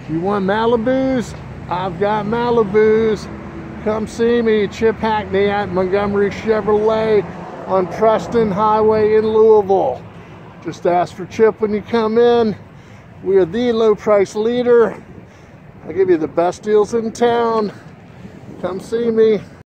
If you want Malibus, I've got Malibus. Come see me, Chip Hackney at Montgomery Chevrolet on Preston Highway in Louisville. Just ask for Chip when you come in. We are the low price leader. I give you the best deals in town. Come see me.